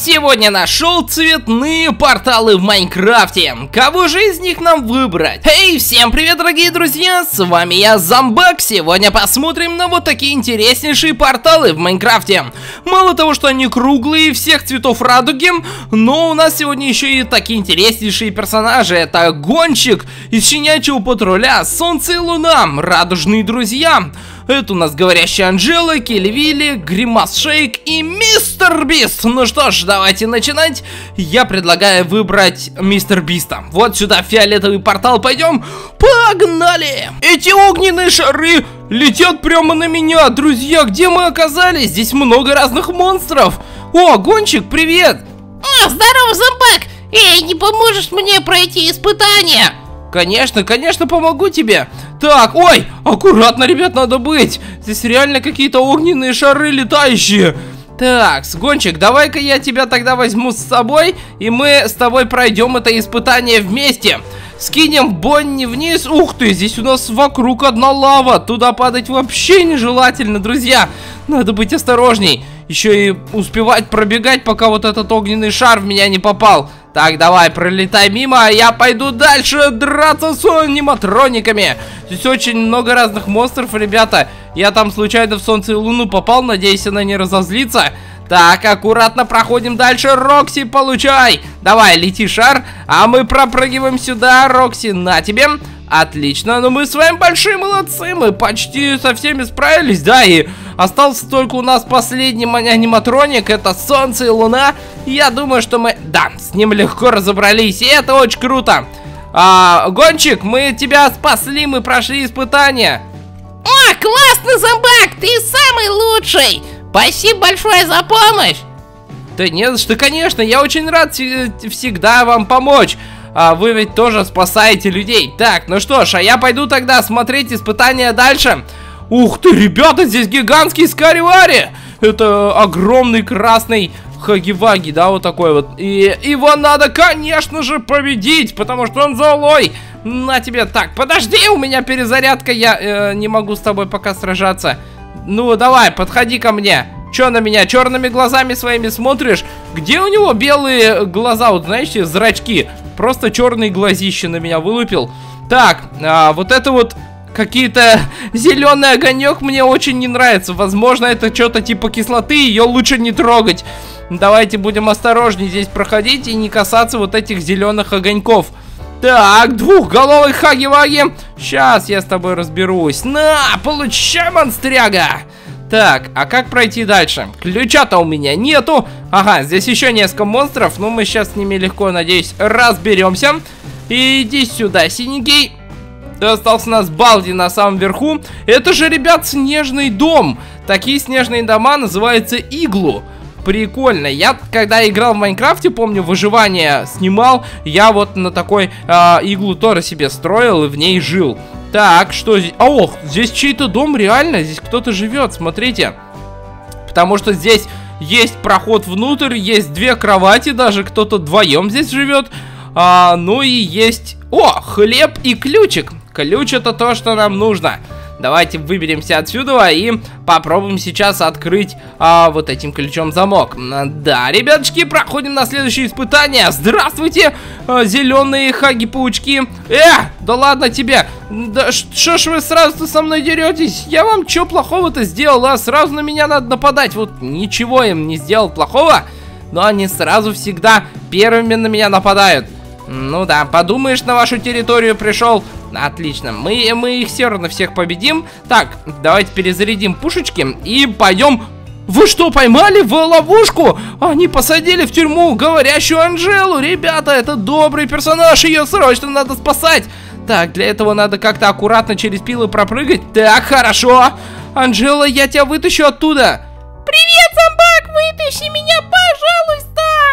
Сегодня нашел цветные порталы в Майнкрафте. Кого же из них нам выбрать? Эй, всем привет, дорогие друзья! С вами я, Зомбак. Сегодня посмотрим на вот такие интереснейшие порталы в Майнкрафте. Мало того, что они круглые, всех цветов радуги, но у нас сегодня еще и такие интереснейшие персонажи. Это Гонщик из Щенячьего патруля, Солнце и Луна, радужные друзья. Это у нас Говорящая Анжела, Килли Вилли, Гримас Шейк и Мистер Бист. Ну что ж, давайте начинать. Я предлагаю выбрать Мистер Биста. Вот сюда, в фиолетовый портал пойдем. Погнали! Эти огненные шары летят прямо на меня. Друзья, где мы оказались? Здесь много разных монстров. О, Гонщик, привет! О, здорово, Зомбак! Эй, не поможешь мне пройти испытание? Конечно, конечно, помогу тебе. Так, ой, аккуратно, ребят, надо быть. Здесь реально какие-то огненные шары летающие. Так, Гонщик, давай-ка я тебя тогда возьму с собой, и мы с тобой пройдем это испытание вместе. Скинем Бонни вниз. Ух ты, здесь у нас вокруг одна лава. Туда падать вообще нежелательно, друзья. Надо быть осторожней. Еще и успевать пробегать, пока вот этот огненный шар в меня не попал. Так, давай, пролетай мимо, а я пойду дальше драться с аниматрониками. Здесь очень много разных монстров, ребята. Я там случайно в Солнце и Луну попал, надеюсь, она не разозлится. Так, аккуратно проходим дальше. Рокси, получай. Давай, лети, шар, а мы пропрыгиваем сюда. Рокси, на тебе. Отлично, ну мы с вами большие молодцы. Мы почти со всеми справились, да, и остался только у нас последний аниматроник. Это Солнце и Луна. Я думаю, что мы, да, с ним легко разобрались, и это очень круто. Гонщик, мы тебя спасли, мы прошли испытания. О, классно, Зомбак, ты самый лучший. Спасибо большое за помощь. Да не за что, конечно, я очень рад всегда вам помочь. Вы ведь тоже спасаете людей. Так, ну что ж, а я пойду тогда смотреть испытания дальше. Ух ты, ребята, здесь гигантский Скаривари. Это огромный красный Хаги-Ваги, да, вот такой вот. И его надо, конечно же, победить, потому что он злой. На тебе. Так, подожди, у меня перезарядка, я не могу с тобой пока сражаться. Ну, давай, подходи ко мне. Чё на меня черными глазами своими смотришь? Где у него белые глаза, вот знаете, зрачки? Просто черные глазища на меня вылупил. Так, вот это вот какие-то зеленый огонек мне очень не нравится. Возможно, это что-то типа кислоты, ее лучше не трогать. Давайте будем осторожнее здесь проходить и не касаться вот этих зеленых огоньков. Так, двухголовый Хаги-Ваги. Сейчас я с тобой разберусь. На, получай, монстряга. Так, а как пройти дальше? Ключа-то у меня нету. Ага, здесь еще несколько монстров. Ну, мы сейчас с ними легко, надеюсь, разберемся. Иди сюда, синенький. Остался у нас Балди на самом верху. Это же, ребят, снежный дом. Такие снежные дома называются иглу. Прикольно. Я, когда играл в Майнкрафте, помню, выживание снимал. Я вот на такой иглу тоже себе строил и в ней жил. Так, что здесь? Ох, здесь чей-то дом, реально, здесь кто-то живет, смотрите. Потому что здесь есть проход внутрь, есть две кровати, даже кто-то вдвоем здесь живет. Ну и есть... О, хлеб и ключик. Ключ — это то, что нам нужно. Давайте выберемся отсюда и попробуем сейчас открыть вот этим ключом замок. Да, ребяточки, проходим на следующее испытание. Здравствуйте, зеленые хаги-паучки. Да ладно тебе. Да что ж вы сразу-то со мной деретесь? Я вам что плохого-то сделал, а? Сразу на меня надо нападать. Вот ничего им не сделал плохого, но они сразу всегда первыми на меня нападают. Ну да, подумаешь, на вашу территорию пришел. Отлично, мы их все равно всех победим. Так, давайте перезарядим пушечки и пойдем. Вы что, поймали в ловушку? Они посадили в тюрьму Говорящую Анжелу. Ребята, это добрый персонаж, ее срочно надо спасать. Так, для этого надо как-то аккуратно через пилы пропрыгать. Так, хорошо. Анжела, я тебя вытащу оттуда. Привет, Зомбак, вытащи меня, пожалуйста.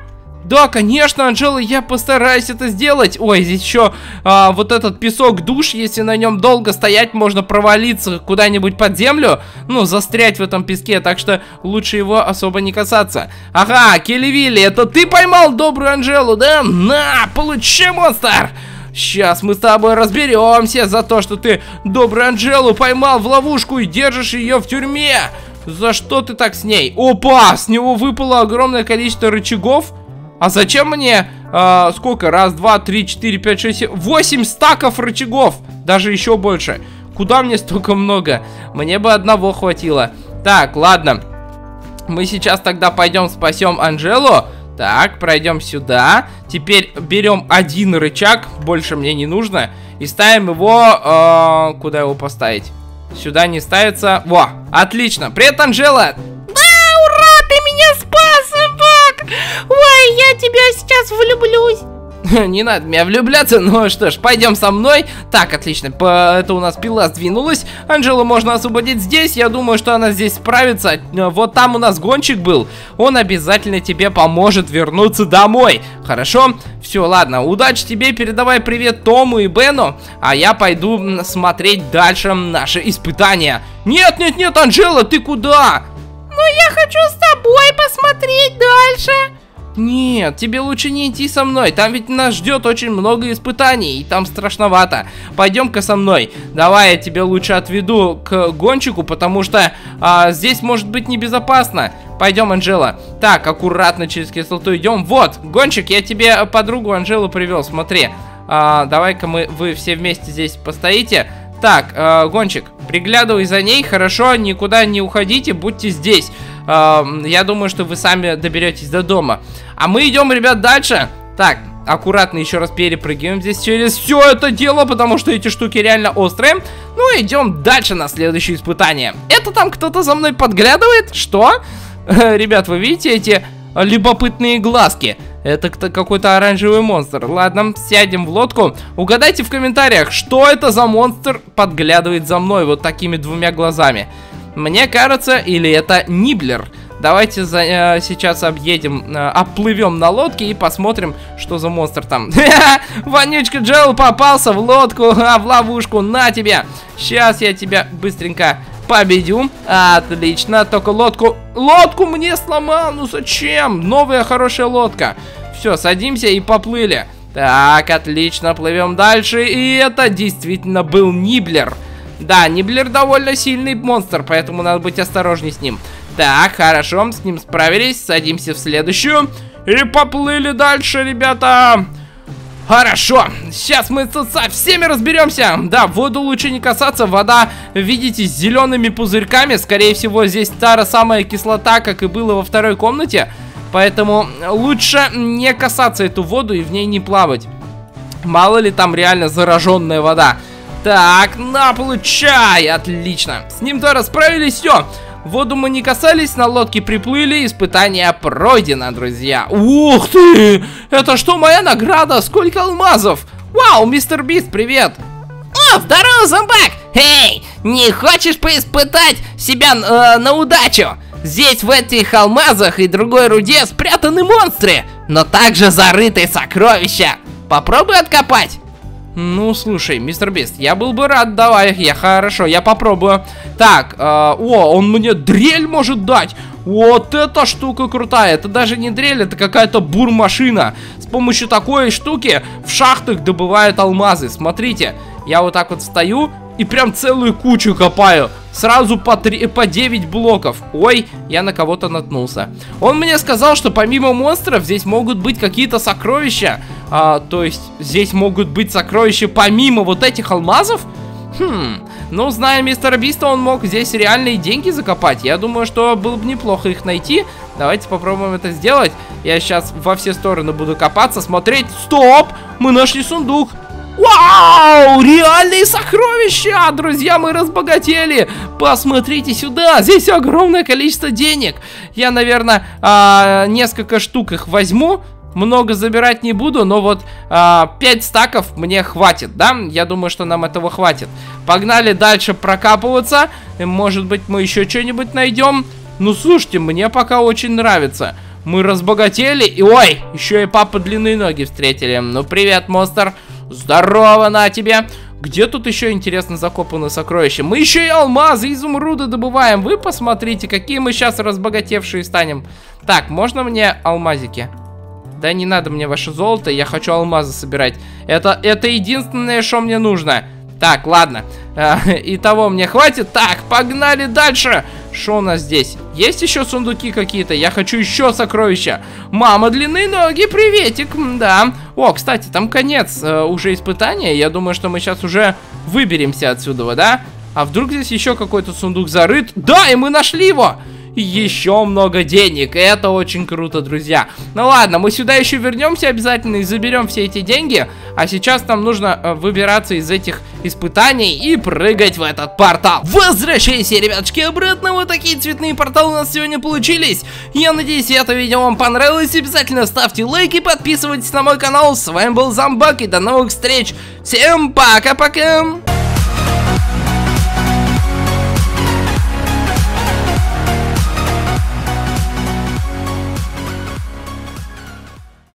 Да, конечно, Анжела, я постараюсь это сделать. Ой, здесь еще вот этот песок душ. Если на нем долго стоять, можно провалиться куда-нибудь под землю. Ну, застрять в этом песке, так что лучше его особо не касаться. Ага, Килли Вилли, это ты поймал добрую Анжелу, да? На, получи, монстр! Сейчас мы с тобой разберемся за то, что ты добрую Анжелу поймал в ловушку и держишь ее в тюрьме. За что ты так с ней? Опа! С него выпало огромное количество рычагов. А зачем мне, сколько? Раз, два, три, четыре, пять, шесть, 8 стаков рычагов. Даже еще больше. Куда мне столько много? Мне бы одного хватило. Так, ладно. Мы сейчас тогда пойдем спасем Анжелу. Так, пройдем сюда. Теперь берем один рычаг. Больше мне не нужно. И ставим его... куда его поставить? Сюда не ставится. Во, отлично. Привет, Анжела. Да, ура, ты меня спас, зомбак. Ой, я тебя сейчас влюблюсь. Не надо меня влюбляться, ну что ж, пойдем со мной. Так, отлично, это у нас пила сдвинулась. Анжелу можно освободить здесь, я думаю, что она здесь справится. Вот там у нас гонщик был, он обязательно тебе поможет вернуться домой. Хорошо? Все, ладно, удачи тебе, передавай привет Тому и Бену. А я пойду смотреть дальше наши испытания. Нет, нет, нет, Анжела, ты куда? Ну, я хочу с тобой посмотреть дальше. Нет, тебе лучше не идти со мной. Там ведь нас ждет очень много испытаний, и там страшновато. Пойдем-ка со мной. Давай я тебя лучше отведу к гонщику, потому что здесь может быть небезопасно. Пойдем, Анжела. Так, аккуратно через кислоту идем. Вот, гонщик, я тебе подругу Анжелу привел. Смотри. Давай-ка вы все вместе здесь постоите. Так, гонщик, приглядывай за ней, хорошо, никуда не уходите, будьте здесь. Я думаю, что вы сами доберетесь до дома. А мы идем, ребят, дальше. Так, аккуратно еще раз перепрыгиваем здесь через все это дело, потому что эти штуки реально острые. Ну, идем дальше на следующее испытание. Это там кто-то за мной подглядывает? Что? Ребят, вы видите эти любопытные глазки? Это какой-то оранжевый монстр. Ладно, сядем в лодку. Угадайте в комментариях, что это за монстр подглядывает за мной вот такими двумя глазами. Мне кажется, или это Ниблер. Давайте сейчас оплывем на лодке и посмотрим, что за монстр там. Вонючка Джоэл попался в лодку, в ловушку, на тебе. Сейчас я тебя быстренько победю. Отлично, только лодку мне сломал, ну зачем? Новая хорошая лодка. Все, садимся и поплыли. Так, отлично, плывем дальше. И это действительно был Ниблер. Да, Ниблер довольно сильный монстр, поэтому надо быть осторожней с ним. Так, хорошо, с ним справились. Садимся в следующую. И поплыли дальше, ребята. Хорошо, сейчас мы со всеми разберемся. Да, в воду лучше не касаться. Вода, видите, с зелеными пузырьками. Скорее всего, здесь та же самая кислота, как и было во второй комнате. Поэтому лучше не касаться эту воду и в ней не плавать. Мало ли там реально зараженная вода. Так, на, получай! Отлично. С ним тоже справились, все. В воду мы не касались, на лодке приплыли, испытание пройдено, друзья. Ух ты! Это что, моя награда? Сколько алмазов? Вау, мистер Бист, привет! О, здорово, зомбак! Эй, не хочешь поиспытать себя на удачу? Здесь в этих алмазах и другой руде спрятаны монстры, но также зарыты сокровища. Попробуй откопать. Ну, слушай, мистер Бист, я был бы рад, давай, хорошо, я попробую. Так, он мне дрель может дать. Вот эта штука крутая, это даже не дрель, это какая-то бурмашина. С помощью такой штуки в шахтах добывают алмазы, смотрите. Я вот так вот встаю и прям целую кучу копаю. Сразу по 9 блоков. Ой, я на кого-то наткнулся. Он мне сказал, что помимо монстров здесь могут быть какие-то сокровища. То есть здесь могут быть сокровища помимо вот этих алмазов? Ну, зная мистера Биста, он мог здесь реальные деньги закопать. Я думаю, что было бы неплохо их найти. Давайте попробуем это сделать. Я сейчас во все стороны буду копаться, смотреть. Стоп! Мы нашли сундук. Вау! Реальные сокровища! Друзья, мы разбогатели! Посмотрите сюда! Здесь огромное количество денег! Я, наверное, несколько штук их возьму. Много забирать не буду, но вот 5 стаков мне хватит, да? Я думаю, что нам этого хватит. Погнали дальше прокапываться. Может быть, мы еще что-нибудь найдем. Ну, слушайте, мне пока очень нравится. Мы разбогатели. И, ой, еще и папа длинные ноги встретили. Ну, привет, монстр. Здорово, на тебе. Где тут еще, интересно, закопаны сокровища? Мы еще и алмазы, изумруды добываем. Вы посмотрите, какие мы сейчас разбогатевшие станем. Так, можно мне алмазики? Да не надо мне ваше золото, я хочу алмазы собирать. Это единственное, что мне нужно. Так, ладно. Итого мне хватит. Так, погнали дальше. Что у нас здесь? Есть еще сундуки какие-то? Я хочу еще сокровища. Мама, длинные ноги, приветик, да. О, кстати, там конец уже испытания. Я думаю, что мы сейчас уже выберемся отсюда, да? А вдруг здесь еще какой-то сундук зарыт? Да, и мы нашли его! Еще много денег, и это очень круто, друзья. Ну ладно, мы сюда еще вернемся обязательно и заберем все эти деньги. А сейчас нам нужно выбираться из этих испытаний и прыгать в этот портал. Возвращайся, ребятушки, обратно. Вот такие цветные порталы у нас сегодня получились. Я надеюсь, это видео вам понравилось. Обязательно ставьте лайк и подписывайтесь на мой канал. С вами был Зомбак, и до новых встреч. Всем пока-пока.